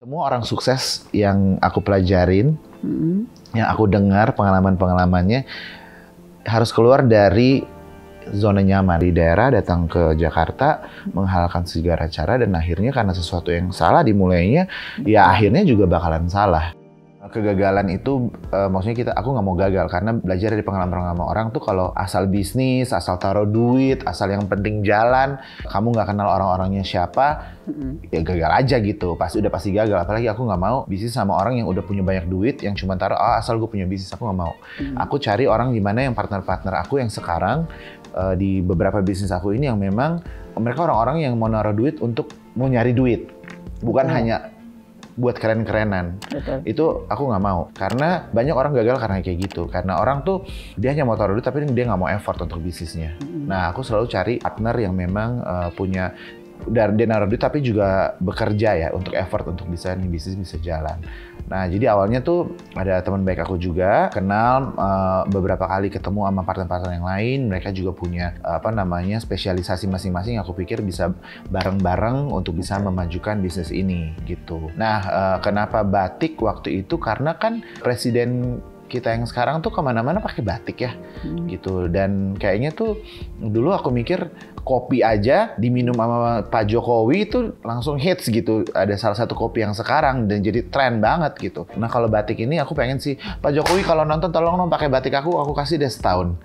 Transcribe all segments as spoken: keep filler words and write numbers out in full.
Semua orang sukses yang aku pelajarin, Mm-hmm. yang aku dengar pengalaman-pengalamannya, harus keluar dari zona nyaman. Di daerah datang ke Jakarta, menghalalkan segala cara, dan akhirnya karena sesuatu yang salah dimulainya, ya akhirnya juga bakalan salah. Kegagalan itu, uh, maksudnya kita, aku nggak mau gagal, karena belajar dari pengalaman-pengalaman orang tuh kalau asal bisnis, asal taruh duit, asal yang penting jalan, kamu nggak kenal orang-orangnya siapa, mm-hmm. ya gagal aja gitu, pasti udah pasti gagal. Apalagi aku nggak mau bisnis sama orang yang udah punya banyak duit, yang cuma taruh, oh asal gue punya bisnis, aku nggak mau. Mm-hmm. Aku cari orang gimana yang partner-partner aku yang sekarang, uh, di beberapa bisnis aku ini yang memang, mereka orang-orang yang mau naruh duit untuk mau nyari duit, bukan mm-hmm. hanya buat keren-kerenan. Betul. Itu aku nggak mau, karena banyak orang gagal karena kayak gitu, karena orang tuh dia hanya mau taruh duit tapi dia nggak mau effort untuk bisnisnya. Mm-hmm. Nah, aku selalu cari partner yang memang uh, punya dari dia naruh duit tapi juga bekerja ya untuk effort untuk bisa nih bisnis bisa jalan. Nah, jadi awalnya tuh ada teman baik aku juga, kenal uh, beberapa kali ketemu sama partner-partner yang lain, mereka juga punya uh, apa namanya spesialisasi masing-masing. Aku pikir bisa bareng-bareng untuk bisa memajukan bisnis ini gitu. Nah, uh, kenapa batik waktu itu? Karena kan presiden kita yang sekarang tuh kemana-mana pakai batik ya, hmm. gitu. Dan kayaknya tuh dulu aku mikir kopi aja diminum sama Pak Jokowi itu langsung hits gitu. Ada salah satu kopi yang sekarang dan jadi tren banget gitu. Nah kalau batik ini aku pengen sih, Pak Jokowi kalau nonton tolong dong pakai batik aku, aku kasih deh setahun.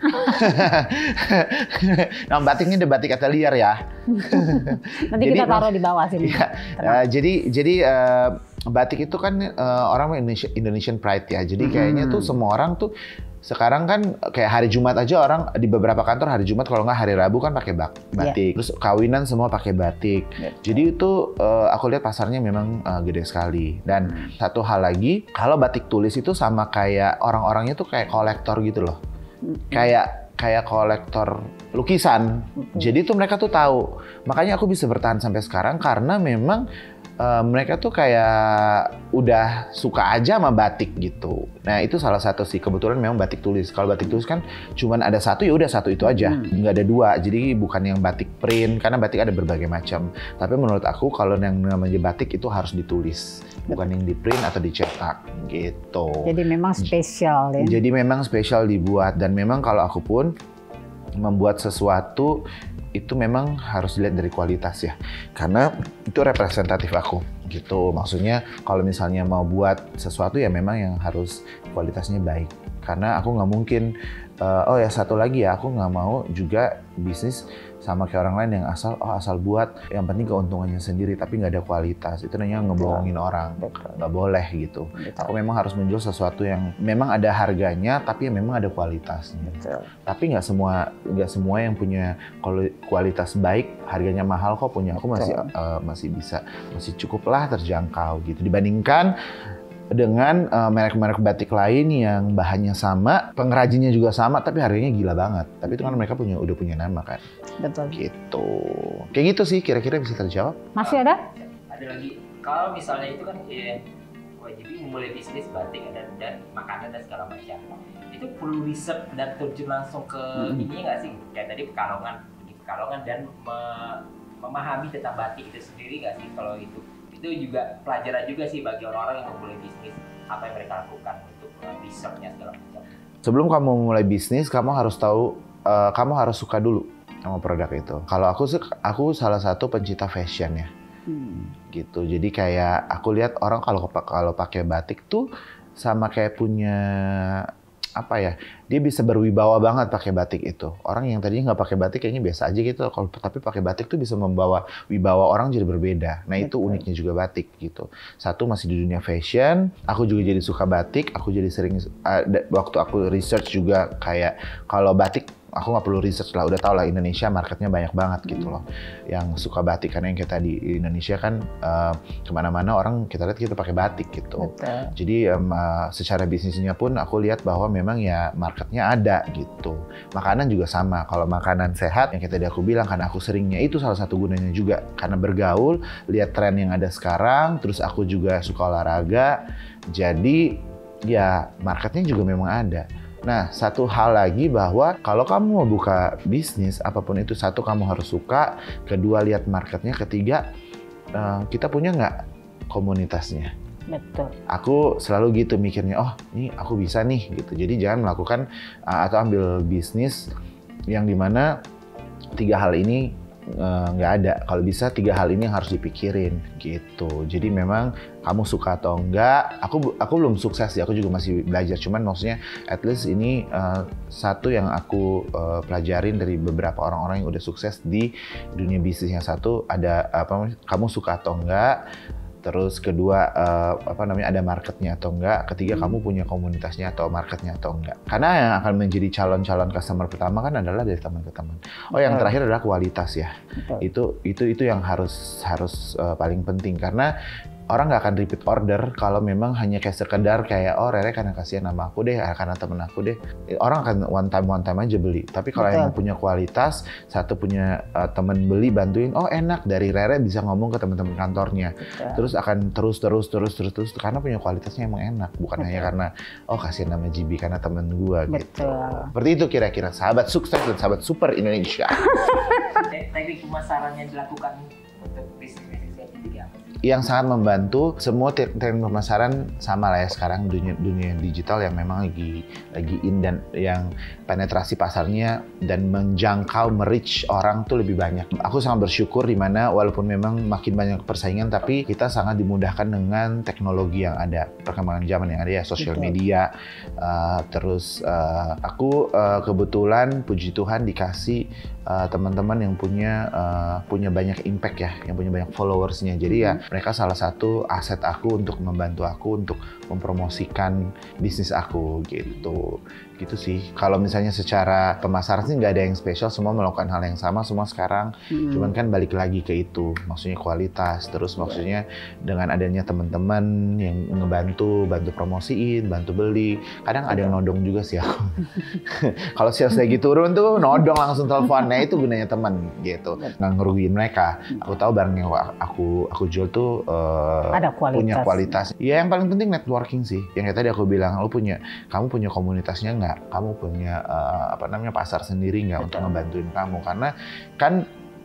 Nah batik ini udah batik atelier ya. Nanti jadi, kita taruh di bawah sini. Ya, uh, jadi jadi uh, batik itu kan uh, orang Indonesian pride ya. Jadi kayaknya hmm. tuh semua orang tuh sekarang kan kayak hari Jumat aja orang di beberapa kantor hari Jumat kalau nggak hari Rabu kan pakai batik. Yeah. Terus kawinan semua pakai batik. Yeah. Jadi itu uh, aku lihat pasarnya memang uh, gede sekali. Dan hmm. satu hal lagi, kalau batik tulis itu sama kayak orang-orangnya tuh kayak kolektor gitu loh. Hmm. Kayak kayak kolektor lukisan. Hmm. Jadi tuh mereka tuh tahu. Makanya aku bisa bertahan sampai sekarang karena memang Uh, mereka tuh kayak udah suka aja sama batik gitu. Nah itu salah satu sih, kebetulan memang batik tulis. Kalau batik tulis kan cuman ada satu, ya udah satu itu aja, hmm. nggak ada dua. Jadi bukan yang batik print, karena batik ada berbagai macam. Tapi menurut aku kalau yang namanya batik itu harus ditulis, bukan yang di print atau dicetak gitu. Jadi memang spesial ya. Jadi memang spesial dibuat, dan memang kalau aku pun membuat sesuatu itu memang harus dilihat dari kualitas ya, karena itu representatif aku gitu. Maksudnya kalau misalnya mau buat sesuatu ya memang yang harus kualitasnya baik, karena aku nggak mungkin uh, oh ya satu lagi ya, aku nggak mau juga bisnis sama kayak orang lain yang asal oh asal buat yang penting keuntungannya sendiri tapi nggak ada kualitas. Itu namanya ngebohongin orang, nggak boleh gitu. Betul. Aku memang harus menjual sesuatu yang memang ada harganya tapi yang memang ada kualitasnya. Betul. Tapi nggak semua nggak semua yang punya kualitas baik harganya mahal kok punya aku masih uh, masih bisa masih cukup lah terjangkau gitu dibandingkan dengan uh, merek-merek batik lain yang bahannya sama, pengrajinnya juga sama, tapi harganya gila banget. Tapi itu kan mereka punya udah punya nama kan. Betul. Gitu. Kayak gitu sih kira-kira bisa terjawab. Masih ada? Ada lagi. Kalau misalnya itu kan ya, jadi memulai bisnis batik dan, dan makanan dan segala macam. Itu perlu riset dan terjun langsung ke hmm. ini nggak sih? Kayak tadi Pekalongan, pergi Pekalongan dan me, memahami tentang batik itu sendiri nggak sih kalau itu? Itu juga pelajaran juga sih bagi orang-orang yang memulai bisnis, apa yang mereka lakukan untuk uh, research-nya segala macam. Sebelum kamu mulai bisnis, kamu harus tahu, uh, kamu harus suka dulu sama produk itu. Kalau aku aku salah satu pencinta fashion ya, hmm. gitu. Jadi kayak aku lihat orang kalau kalau pakai batik tuh sama kayak punya apa ya, dia bisa berwibawa banget pakai batik itu. Orang yang tadinya nggak pakai batik kayaknya biasa aja gitu, kalau tapi pakai batik tuh bisa membawa wibawa orang jadi berbeda. Nah itu uniknya juga batik gitu. Satu masih di dunia fashion, aku juga jadi suka batik, aku jadi sering uh, waktu aku research juga kayak kalau batik aku nggak perlu research lah, udah tau lah Indonesia marketnya banyak banget gitu loh yang suka batik, karena yang kita di Indonesia kan uh, kemana-mana orang kita lihat kita pakai batik gitu. Betul. Jadi um, uh, secara bisnisnya pun aku lihat bahwa memang ya marketnya ada gitu. Makanan juga sama, kalau makanan sehat yang kita tadi aku bilang karena aku seringnya itu salah satu gunanya juga karena bergaul, lihat tren yang ada sekarang, terus aku juga suka olahraga, jadi ya marketnya juga memang ada. Nah, satu hal lagi bahwa kalau kamu mau buka bisnis, apapun itu, satu kamu harus suka, kedua lihat marketnya, ketiga uh, kita punya nggak komunitasnya. Betul. Aku selalu gitu mikirnya, oh ini aku bisa nih gitu. Jadi jangan melakukan uh, atau ambil bisnis yang dimana tiga hal ini nggak uh, ada. Kalau bisa tiga hal ini yang harus dipikirin gitu. Jadi memang kamu suka atau enggak, aku aku belum sukses sih, aku juga masih belajar. Cuman maksudnya at least ini uh, satu yang aku uh, pelajarin dari beberapa orang-orang yang udah sukses di dunia bisnis. Yang satu ada apa? Kamu suka atau enggak. Terus kedua uh, apa namanya ada marketnya atau enggak, ketiga hmm. kamu punya komunitasnya atau marketnya atau enggak. Karena yang akan menjadi calon-calon customer pertama kan adalah dari teman ke teman. Oh, yang terakhir adalah kualitas ya. Betul. Itu itu itu yang harus harus uh, paling penting karena orang nggak akan repeat order kalau memang hanya kayak sekedar kayak oh Rere karena kasihan sama aku deh, karena temen aku deh. Orang akan one time one time aja beli. Tapi kalau yang punya kualitas, satu punya uh, temen beli bantuin, oh enak dari Rere bisa ngomong ke teman-teman kantornya. Betul. Terus akan terus terus terus terus terus karena punya kualitasnya emang enak, bukan Betul. hanya karena oh kasihan sama G B karena temen gua gitu. Seperti itu kira-kira sahabat sukses dan sahabat super Indonesia. Teknik pemasaran yang dilakukan untuk bisnis apa? Yang sangat membantu semua teknik pemasaran sama lah ya sekarang dunia dunia digital yang memang lagi lagi in dan yang penetrasi pasarnya dan menjangkau merich orang tuh lebih banyak. Aku sangat bersyukur di mana walaupun memang makin banyak persaingan tapi kita sangat dimudahkan dengan teknologi yang ada, perkembangan zaman yang ada ya, sosial media. Uh, terus uh, aku uh, kebetulan puji Tuhan dikasih uh, teman-teman yang punya uh, punya banyak impact ya, yang punya banyak followersnya. Jadi ya mereka salah satu aset aku untuk membantu aku untuk mempromosikan bisnis aku gitu. Gitu sih. Kalau misalnya secara pemasaran sih nggak ada yang spesial, semua melakukan hal yang sama semua sekarang. Hmm. Cuman kan balik lagi ke itu, maksudnya kualitas. Terus maksudnya dengan adanya teman-teman yang ngebantu, bantu promosiin, bantu beli. Kadang ada yang nodong juga sih aku. Kalau sales lagi turun tuh nodong langsung telepon. Nah itu gunanya teman gitu. Nggak ngerugiin mereka. Aku tahu barang yang aku aku jual tuh uh, ada kualitas. Punya kualitas. Ya yang paling penting networking sih. Yang kayak tadi aku bilang, lu punya, kamu punya komunitasnya nggak? Kamu punya uh, apa namanya pasar sendiri nggak untuk ngebantuin kamu? Karena kan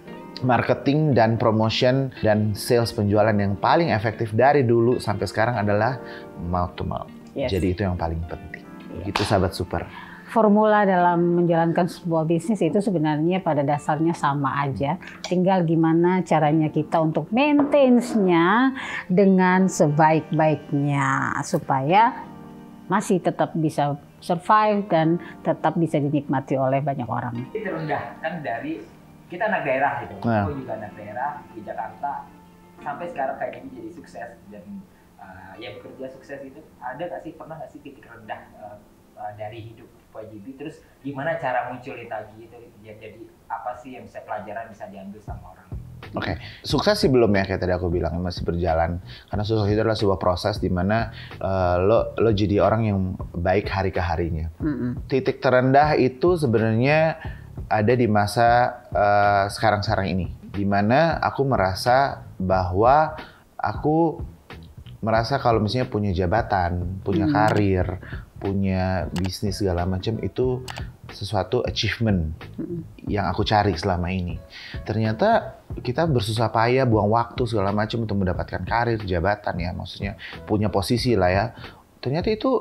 marketing dan promotion dan sales penjualan yang paling efektif dari dulu sampai sekarang adalah mouth to mouth. Yes. Jadi itu yang paling penting. Gitu sahabat super. Formula dalam menjalankan sebuah bisnis itu sebenarnya pada dasarnya sama aja. Tinggal gimana caranya kita untuk maintain-nya dengan sebaik-baiknya supaya masih tetap bisa survive dan tetap bisa dinikmati oleh banyak orang. Itu rendah kan dari kita anak daerah gitu. Nah. Aku juga anak daerah di Jakarta sampai sekarang kayak gini jadi sukses dan uh, yang bekerja sukses itu ada nggak sih, pernah nggak sih titik rendah uh, uh, dari hidup Y G B? Terus gimana cara munculin lagi itu ya, jadi apa sih yang bisa pelajaran bisa diambil sama orang? Oke, okay. Sukses sih belum ya, kayak tadi aku bilang masih berjalan. Karena sukses itu adalah sebuah proses di mana uh, lo lo jadi orang yang baik hari ke harinya. Mm-hmm. Titik terendah itu sebenarnya ada di masa uh, sekarang-sekarang ini, di mana aku merasa bahwa aku merasa kalau misalnya punya jabatan, punya mm. karir, punya bisnis segala macam itu sesuatu achievement hmm. yang aku cari selama ini. Ternyata kita bersusah payah, buang waktu segala macam untuk mendapatkan karir, jabatan ya, maksudnya punya posisi lah ya. Ternyata itu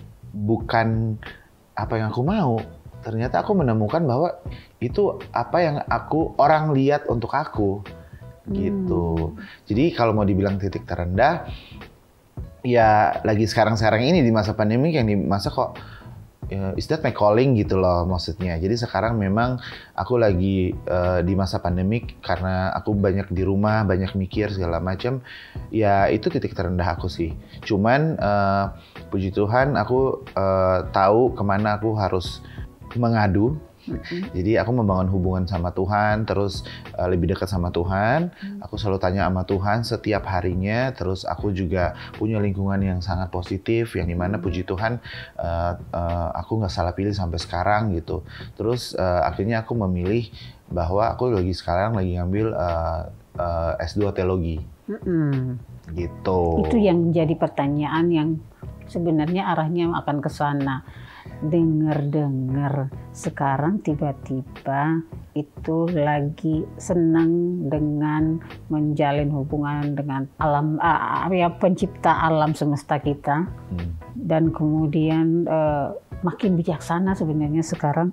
bukan apa yang aku mau. Ternyata aku menemukan bahwa itu apa yang aku orang lihat untuk aku gitu. Hmm. Jadi kalau mau dibilang titik terendah, ya lagi sekarang-sekarang ini di masa pandemi yang di masa kok Uh, is that my calling gitu loh maksudnya. Jadi sekarang memang aku lagi uh, di masa pandemik karena aku banyak di rumah, banyak mikir segala macam. Ya itu titik terendah aku sih. Cuman uh, puji Tuhan aku uh, tahu kemana aku harus mengadu. Mm-hmm. Jadi aku membangun hubungan sama Tuhan, terus uh, lebih dekat sama Tuhan. Mm. Aku selalu tanya sama Tuhan setiap harinya. Terus aku juga punya lingkungan yang sangat positif, yang dimana puji Tuhan uh, uh, aku nggak salah pilih sampai sekarang gitu. Terus uh, akhirnya aku memilih bahwa aku lagi sekarang lagi ngambil uh, uh, S dua teologi. Mm-hmm. Gitu. Itu yang jadi pertanyaan yang sebenarnya arahnya akan ke sana. dengar-dengar sekarang tiba-tiba itu lagi senang dengan menjalin hubungan dengan alam, uh, ya pencipta alam semesta kita, hmm. dan kemudian uh, makin bijaksana sebenarnya sekarang.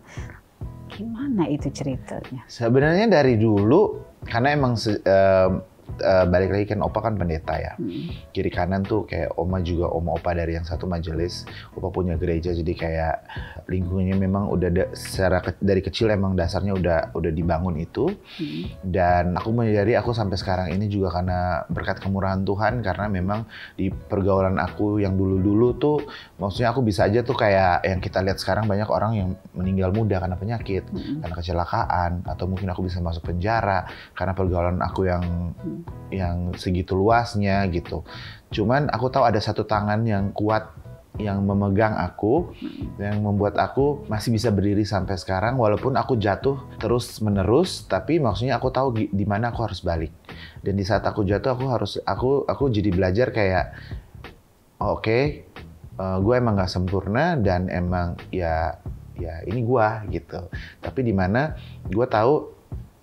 Gimana itu ceritanya? Sebenarnya dari dulu, karena emang uh, Uh, balik lagi kan Opa kan pendeta ya, hmm. kiri kanan tuh kayak Oma juga Oma Opa dari yang satu majelis, Opa punya gereja, jadi kayak lingkungannya memang udah da, secara ke, dari kecil emang dasarnya udah udah dibangun itu, hmm. dan aku menyadari aku sampai sekarang ini juga karena berkat kemurahan Tuhan, karena memang di pergaulan aku yang dulu-dulu tuh, maksudnya aku bisa aja tuh kayak yang kita lihat sekarang banyak orang yang meninggal muda karena penyakit, hmm. karena kecelakaan, atau mungkin aku bisa masuk penjara karena pergaulan aku yang hmm. yang segitu luasnya gitu. Cuman aku tahu ada satu tangan yang kuat yang memegang aku, yang membuat aku masih bisa berdiri sampai sekarang walaupun aku jatuh terus menerus, tapi maksudnya aku tahu di mana aku harus balik. Dan di saat aku jatuh aku harus aku aku jadi belajar kayak oke, okay, uh, gue emang nggak sempurna dan emang ya ya ini gue gitu. Tapi di mana gue tahu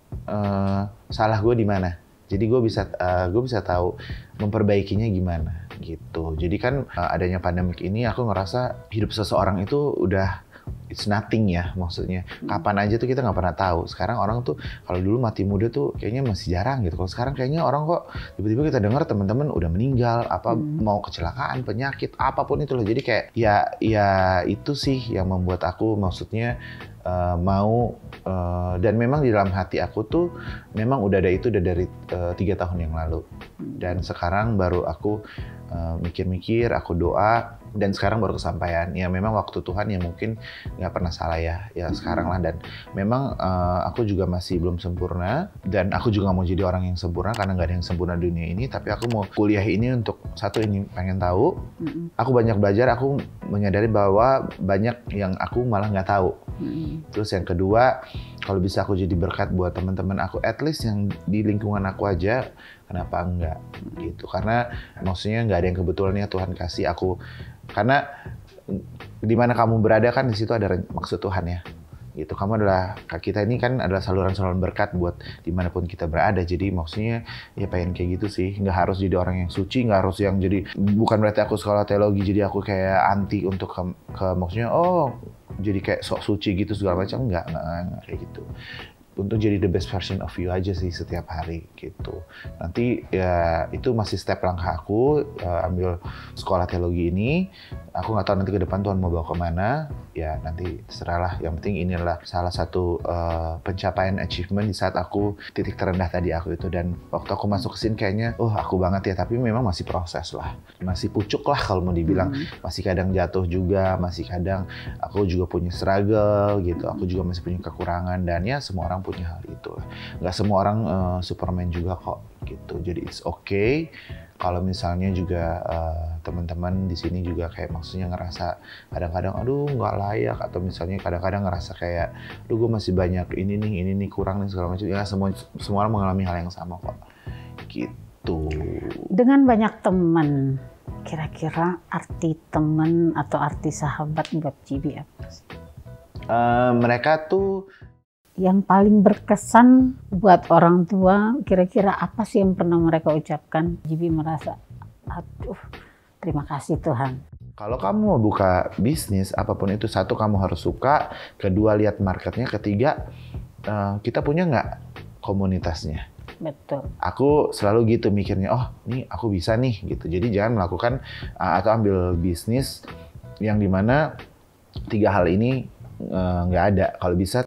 uh, salah gue di mana. Jadi gue bisa uh, gue bisa tahu memperbaikinya gimana gitu. Jadi kan uh, adanya pandemik ini aku ngerasa hidup seseorang itu udah it's nothing ya, maksudnya kapan aja tuh kita nggak pernah tahu. Sekarang orang tuh kalau dulu mati muda tuh kayaknya masih jarang gitu. Kalau sekarang kayaknya orang kok tiba-tiba kita dengar teman-teman udah meninggal, apa hmm. mau kecelakaan, penyakit, apapun itu loh. Jadi kayak ya ya itu sih yang membuat aku maksudnya uh, mau uh, dan memang di dalam hati aku tuh memang udah ada itu udah dari uh, tiga tahun yang lalu. Dan sekarang baru aku uh, mikir-mikir, aku doa. Dan sekarang baru kesampaian. Ya memang waktu Tuhan ya mungkin nggak pernah salah ya. Ya sekarang lah. Dan memang uh, aku juga masih belum sempurna. Dan aku juga mau jadi orang yang sempurna karena nggak ada yang sempurna di dunia ini. Tapi aku mau kuliah ini untuk satu ini pengen tahu. Mm-hmm. Aku banyak belajar. Aku menyadari bahwa banyak yang aku malah nggak tahu. Mm-hmm. Terus yang kedua, kalau bisa aku jadi berkat buat teman-teman aku, at least yang di lingkungan aku aja, kenapa enggak gitu. Karena maksudnya nggak ada yang kebetulan ya Tuhan kasih aku. Karena di mana kamu berada kan di situ ada maksud Tuhan ya. Gitu. Kamu adalah, kita ini kan adalah saluran-saluran berkat buat dimanapun kita berada. Jadi maksudnya ya pengen kayak gitu sih. Nggak harus jadi orang yang suci, nggak harus yang jadi, bukan berarti aku sekolah teologi jadi aku kayak anti untuk ke, ke maksudnya oh jadi kayak sok suci gitu segala macam. Nggak, nggak, nggak kayak gitu. Untuk jadi the best version of you aja sih setiap hari gitu. Nanti ya itu masih step langkah aku uh, ambil sekolah teologi ini. Aku nggak tahu nanti ke depan Tuhan mau bawa kemana. Ya nanti terserahlah. Yang penting ini adalah salah satu uh, pencapaian achievement di saat aku titik terendah tadi aku itu. Dan waktu aku masuk ke sini kayaknya, oh aku banget ya. Tapi memang masih proses lah. Masih pucuk lah kalau mau dibilang. Hmm. Masih kadang jatuh juga. Masih kadang aku juga punya struggle gitu. Aku juga masih punya kekurangan. Dan ya semua orang punya hal itu. Nggak semua orang uh, Superman juga kok gitu. Jadi it's okay kalau misalnya juga uh, teman-teman di sini juga kayak maksudnya ngerasa kadang-kadang aduh nggak layak, atau misalnya kadang-kadang ngerasa kayak aduh gue masih banyak ini nih ini nih kurang nih segala macam. Ya semua semua orang mengalami hal yang sama kok gitu. Dengan banyak teman, kira-kira arti teman atau arti sahabat buat G B apa sih? Uh, mereka tuh yang paling berkesan buat orang tua, kira-kira apa sih yang pernah mereka ucapkan? G B merasa, aduh, terima kasih Tuhan. Kalau kamu mau buka bisnis, apapun itu, satu kamu harus suka, kedua lihat marketnya, ketiga uh, kita punya nggak komunitasnya. Betul. Aku selalu gitu mikirnya, oh nih aku bisa nih gitu. Jadi jangan melakukan uh, atau ambil bisnis yang dimana tiga hal ini nggak uh, ada. Kalau bisa